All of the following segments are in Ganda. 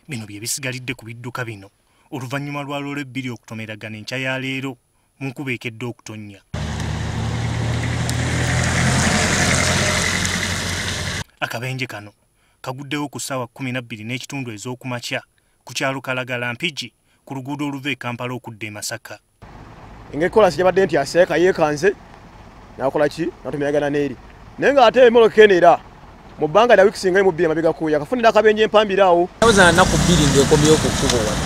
Bino bye bisigalidde ku bidduka bino oluvannyuma lwa loole bbiri okutomeragana enkya ya leero mu nkuba ekedde okutonnya. Akabenje kano kaguddewo ku ssaawa 12 n'ekitundu ez'okumakya ku kyalo Kalagala Mpigi ku luguudo oluva e Kampala okudda e Masaka. Eng'ekola sijabadde nti aseeka yeekanze n'akola ki n'atomeragana n'eri naye ng'ate emmotoka enera mu bbanga lya wiiki singa mu bbiri emabega kuya akafunira akabenje empambira awo. Naweza nnaku bbiri ng'ekomyewo ku kkubo wano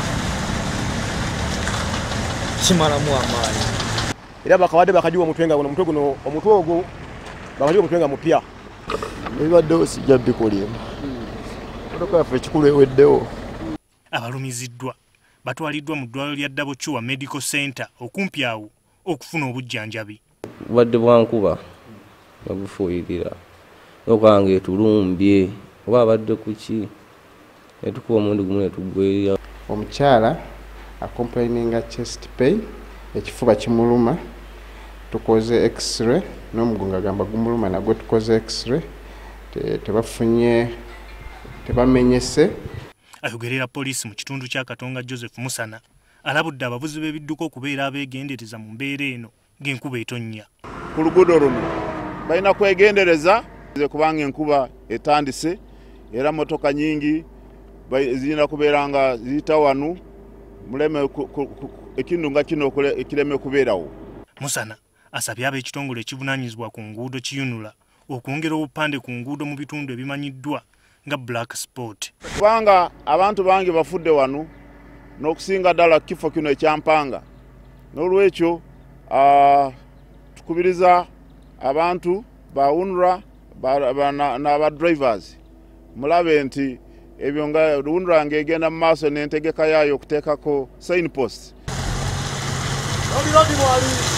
kimalamu amaanyi era bakabadde bakajiwa omutwe nga omutwe guno omutwe ogwo bakajiwa omutwe nga mupya. Ebibaddewo sijja bikolyemu motoka yaffe ekikulu eweddewo. Abalumiziddwa batwaliddwa mu ddwaliro lya Dabochuwa Medical Center okumpi awo okufuna obujjanjabi. Obadde bwa nkuba babufuuyirira okanga etulumbye oba abadde ku ki etukuba omundi gumu netugwerera. Omukyala acomplaininga chest pain ekifuba kimuluma tukoze x-ray n'omugongo agamba gumuluma nagwe tukoze x-ray tebafunye tebamenyese. Ayogerera poliisi mu kitundu kya Katonga Joseph Musana alabudde abavuzi b'ebidduka okubeera abeegendereza mu mbeera eno ng'enkuba etonnya. Ku luguudo luno balina kwegendereza kubanga enkuba etandise era motoka nyingi zirina kubeera nga ziyita wano muleme ekintu nga kino ekireme kubeerawo. Musana asabye ab'ekitongole ekivunaanyizibwa ku nguudo kiyunula okwongera obupande ku nguudo mu bitundu ebimanyiddwa nga Black Spot. Kubanga abantu bangi bafudde wano n'okusinga ddala kifo kino ekyampanga. N'olwekyo tukubiriza abantu bawunula n'aba drivers mulabe nti ebyo nga wunula ng'egenda mu maaso n'entegeka yaayo okuteekako signpost.